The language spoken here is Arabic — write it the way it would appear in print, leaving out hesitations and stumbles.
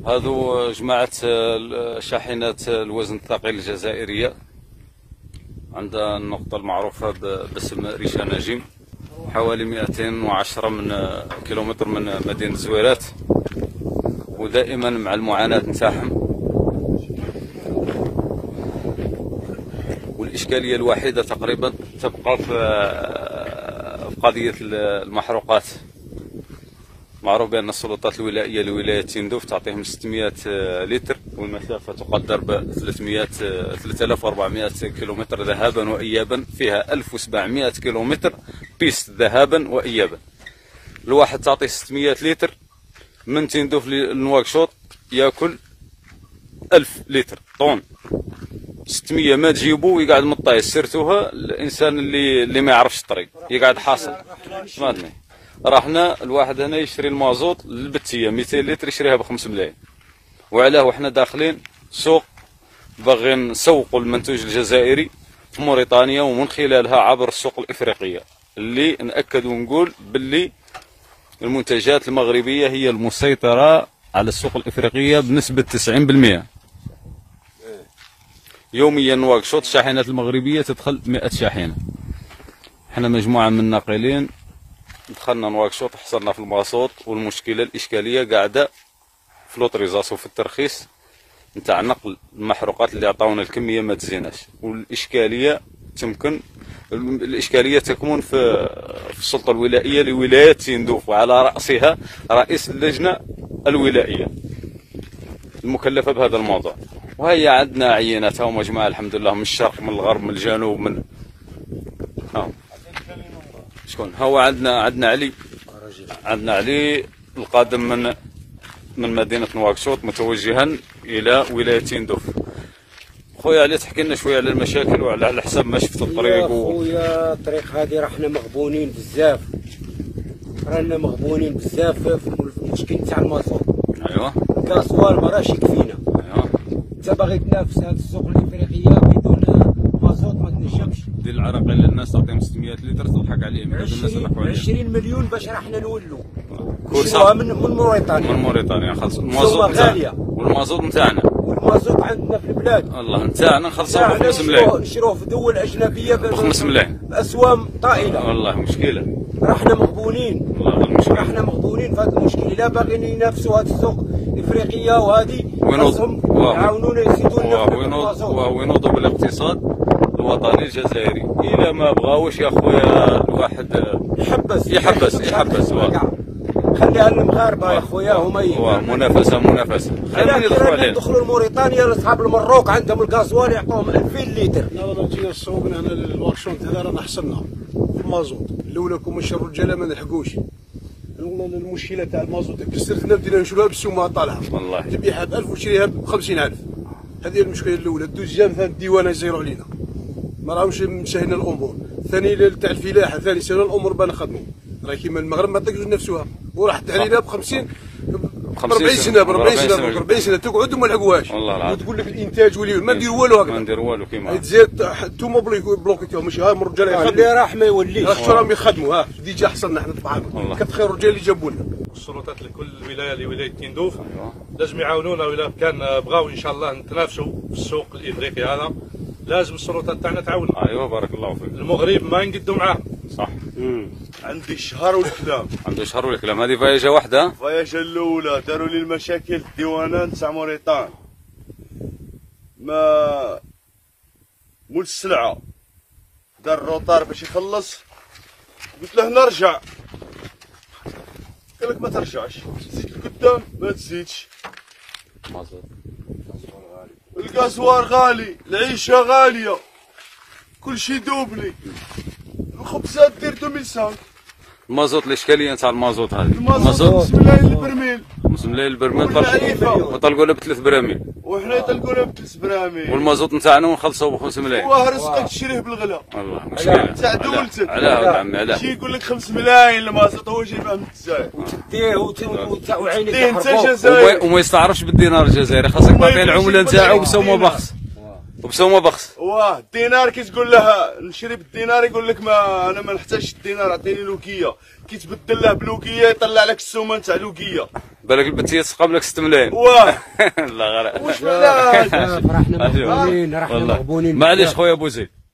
هذو جماعة شاحنات الوزن الثقيل الجزائرية عند النقطة المعروفة باسم ريشة نجيم، حوالي 210 كيلومتر من مدينة زويرات، ودائما مع المعاناة نتاعهم. والإشكالية الوحيدة تقريبا تبقى في قضية المحروقات. معروف بأن السلطات الولائية لولاية تندوف تعطيهم 600 لتر، والمسافة تقدر ب 3400 كيلومتر ذهابا وإيابا، فيها 1700 كيلومتر بيست ذهابا وإيابا. الواحد تعطيه 600 لتر من تندوف لنواكشوط ياكل 1000 لتر طون. 600 ما تجيبو يقعد مطايس، سيرتوها الإنسان اللي ما يعرفش الطريق يقعد حاصل. فهمتني؟ رحنا الواحد هنا يشري المازوت للبتيه 200 لتر يشريها ب5 ملايين، وعلاه وحنا داخلين سوق باغيين نسوقوا المنتوج الجزائري في موريتانيا، ومن خلالها عبر السوق الافريقيه اللي ناكد ونقول باللي المنتجات المغربيه هي المسيطره على السوق الافريقيه بنسبه 90%. يوميا نواكشوط الشاحنات المغربيه تدخل 100 شاحنه. احنا مجموعه من الناقلين دخلنا نواكشوط، حصلنا في المازوت، والمشكله الاشكاليه قاعده في لوطريزاسيون، في الترخيص نتاع نقل المحروقات اللي عطاونا الكميه ما تزيناش. والاشكاليه تكمن في السلطه الولائيه لولايه تندوف، وعلى راسها رئيس اللجنه الولائيه المكلفه بهذا الموضوع. وهي عندنا عينات هما جماعه الحمد لله من الشرق من الغرب من الجنوب من شكون هو عندنا علي القادم من مدينه نواكشوط متوجها الى ولايه تندوف. خويا علي تحكي لنا شويه على المشاكل وعلى حسب ما شفت الطريق. خويا الطريق هذه راحنا مغبونين بزاف، في المشكل تاع المازوت. ايوا الكاسوال ما راهش يكفينا. ايوا انت باغي تنافس هذه السوق الافريقيه بدون مازوت ما تنجمش. دير العراقيل للناس تعطيهم 600 لتر تضحك عليهم. 20 مليون باش راحنا نولوا كورسا من موريتانيا خلص المازوت غاليه، والمازوت نتاعنا عندنا في البلاد والله نتاعنا نخلصوه ب 5 ملايين، نشروه في دول اجنبيه ب 5 ملايين باسوام طائله. والله مشكله، راحنا مغبونين، والله المشكله راحنا مغبونين في هذه المشكله. لا باغيين ينافسوا هذه السوق الافريقيه، وهذه خاصهم يعاونونا يزيدونا وينوضوا بالاقتصاد الوطني الجزائري. الى ما بغاوش يا خويا الواحد يحبس خليها المغاربه يا خويا هما منافسه خلينا ندخلوا لموريتانيا لاصحاب المروك عندهم الغازوال يعطوهم 2000 لتر. لا جينا صوبنا هنا للوركشوب هذا رانا حصلنا في المازوت. الاولى كون ماشي الرجاله ما نلحقوش. المشكله تاع المازوت كسرتنا بدينا نشروها بالسومه طالعه والله تبيعها ب 1000 وشريها ب 50000. هذه المشكله الاولى. الدوزيام ثاني الديوانه يزيروا علينا، ما راهمش مسهلين الامور. ثاني تاع الفلاحه، ثاني سنه الامور بان نخدموا. راه كيما المغرب ما طيقوش نفسوها، وراحت علينا ب 50 ب 40 سنه تقعد وما نلحقوهاش. وتقول لك الانتاج ما نديروا والو هكذا، ما نديروا والو كيما تزيد انتوما بلوكيتيهم. ماشي ها من الرجال يخدموا اللي راح ما يوليش، راهم يخدموا. ها ديجا حصلنا حنا طبعا كثر خير الرجال اللي جابوا لنا. السلطات لكل ولايه لولايه تندوف لازم يعاونونا، ولا كان بغاو ان شاء الله نتنافسوا في السوق الافريقي هذا لازم السلطات تاعنا تعاوننا. ايوا بارك الله فيك. المغرب ما نقدوا معاه صح. عندي شهر والكلام، هذه فياجه واحده. الفياجه الاولى داروا لي المشاكل في الديوانات تاع موريتان، ما مول السلعه دار الروطار باش يخلص، قلت له نرجع، قال لك ما ترجعش، تزيد لقدام ما تزيدش. الغازوار غالي، العيشه غاليه، كل شيء دوبلي، الخبزات دير 2005. المازوت الاشكاليه تاع المازوت هذه، المازوت 5 ملايين البرميل، 5 ملايين البرميل طلقوا له ب 3 براميل، وحنا طلقوا له ب 3 براميل، والمازوت نتاعنا نخلصوه ب 5 ملايين. واه رزقك تشريه بالغلا. والله مشكله تاع دولتك. علاه عمي علاه شي يقول لك 5 ملايين المازوت هو جايبه من الجزائر، وتديه وعينك انت جزائري وما يستعرفش بالدينار الجزائري، خاصك تعطيه العمله نتاعو بسومه بخس. وبسومه بخس. واه الدينار كي تقول له نشري بالدينار يقول لك ما انا ما نحتاجش الدينار عطيني لوكيه، كي تبدل له بلوكيه يطلع لك السومه نتاع لوكيه. بالك البتيه تسقى لك 6 ملايين. واه لا غير واش بلاش فرحنا مغبونين، رحنا مغبونين. معليش خويا بوزيد.